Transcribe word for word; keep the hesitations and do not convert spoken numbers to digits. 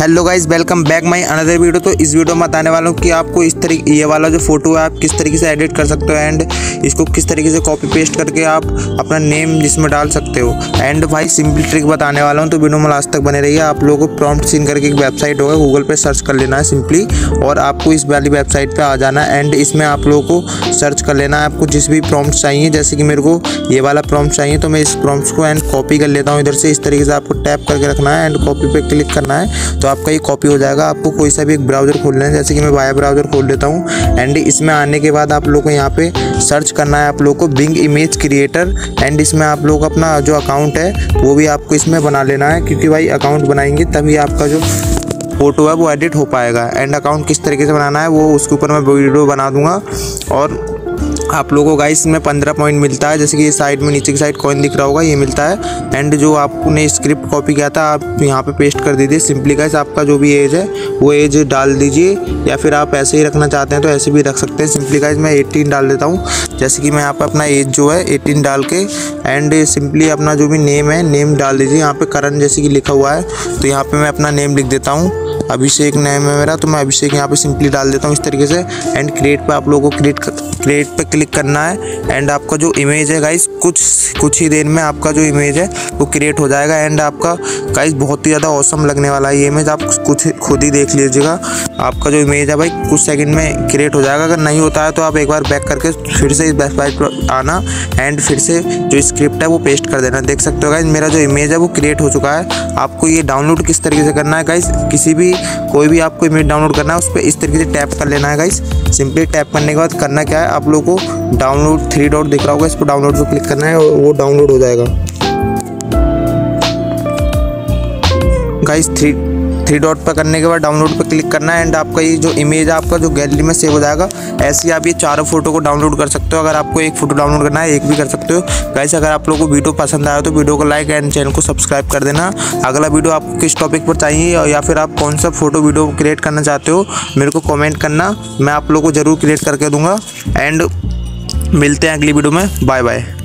Hello guys, welcome back my another video. तो इस video में बताने वाला हूँ कि आपको इस तरीके ये वाला जो फोटो है आप किस तरीके से एडिट कर सकते हो एंड इसको किस तरीके से कॉपी पेस्ट करके आप अपना नेम जिसमें डाल सकते हो। एंड भाई सिंपल ट्रिक बताने वाला हूँ, तो वीडियो में लास्ट तक बने रहिए। आप लोगों को प्रॉम्प्ट सीन करके एक वेबसाइट होगा, गूगल पे सर्च कर लेना है सिंपली, और आपको इस वाली वेबसाइट पर आ जाना है। एंड इसमें आप लोगों को सर्च कर लेना है आपको जिस भी प्रॉम्प्ट चाहिए। जैसे कि मेरे को ये वाला प्रॉम्प्ट चाहिए, तो मैं इस प्रॉम्प्ट को एंड कॉपी कर लेता हूँ इधर से। इस तरीके से आपको टैप करके रखना है एंड कॉपी पे क्लिक करना है, तो आपका ये कॉपी हो जाएगा। आपको कोई सा भी एक ब्राउज़र खोलना है, जैसे कि मैं वाया ब्राउज़र खोल लेता हूँ। एंड इसमें आने के बाद आप लोगों को यहाँ पे सर्च करना है आप लोगों को बिंग इमेज क्रिएटर। एंड इसमें आप लोग अपना जो अकाउंट है वो भी आपको इसमें बना लेना है, क्योंकि भाई अकाउंट बनाएंगे तभी आपका जो फोटो है वो एडिट हो पाएगा। एंड अकाउंट किस तरीके से बनाना है वो उसके ऊपर मैं वीडियो बना दूंगा। और आप लोगों को गाइस में पंद्रह पॉइंट मिलता है, जैसे कि ये साइड में नीचे की साइड कॉइन दिख रहा होगा, ये मिलता है। एंड जो आपने स्क्रिप्ट कॉपी किया था आप यहाँ पे पेस्ट कर दीजिए सिंपली गाइस। आपका जो भी एज है वो एज डाल दीजिए, या फिर आप ऐसे ही रखना चाहते हैं तो ऐसे भी रख सकते हैं सिंपली गाइस। मैं अठारह डाल देता हूँ, जैसे कि मैं यहाँ पर अपना एज जो है अठारह डाल के एंड सिंपली अपना जो भी नेम है नेम डाल दीजिए। यहाँ पे करण जैसे कि लिखा हुआ है, तो यहाँ पे मैं अपना नेम लिख देता हूँ, अभिषेक नेम है मेरा, तो मैं अभिषेक यहाँ पे सिंपली डाल देता हूँ इस तरीके से। एंड क्रिएट पे आप लोगों को क्रिएट क्रिएट पे क्लिक करना है। एंड आपका जो इमेज है गाइस कुछ कुछ ही देर में आपका जो इमेज है वो क्रिएट हो जाएगा। एंड आपका गाइस बहुत ही ज़्यादा औसम लगने वाला है ये इमेज, आप कुछ खुद ही देख लीजिएगा। आपका जो इमेज है भाई कुछ सेकंड में क्रिएट हो जाएगा। अगर नहीं होता है तो आप एक बार बैक करके फिर से इस वेबसाइट पर आना एंड फिर से जो स्क्रिप्ट है वो पेस्ट कर देना। देख सकते हो गाइस मेरा जो इमेज है वो क्रिएट हो चुका है। आपको ये डाउनलोड किस तरीके से करना है गाइस, किसी भी कोई भी आपको इमेज डाउनलोड करना है उस पर इस तरीके से टैप कर लेना है गाइस। सिंपली टैप करने के बाद करना क्या है, आप लोगों को डाउनलोड थ्री डॉट दिख रहा होगा, इस पर डाउनलोड पर क्लिक करना है और वो डाउनलोड हो जाएगा गाइस। थ्री थ्री डॉट पर करने के बाद डाउनलोड पर क्लिक करना है एंड आपका ये जो इमेज है आपका जो गैलरी में सेव हो जाएगा। ऐसे ही आप ये चारों फोटो को डाउनलोड कर सकते हो। अगर आपको एक फोटो डाउनलोड करना है एक भी कर सकते हो गाइस। अगर आप लोगों को वीडियो पसंद आया तो वीडियो को लाइक एंड चैनल को सब्सक्राइब कर देना। अगला वीडियो आपको किस टॉपिक पर चाहिए या फिर आप कौन सा फोटो वीडियो क्रिएट करना चाहते हो मेरे को कॉमेंट करना, मैं आप लोगों को ज़रूर क्रिएट करके दूँगा। एंड मिलते हैं अगली वीडियो में, बाय बाय।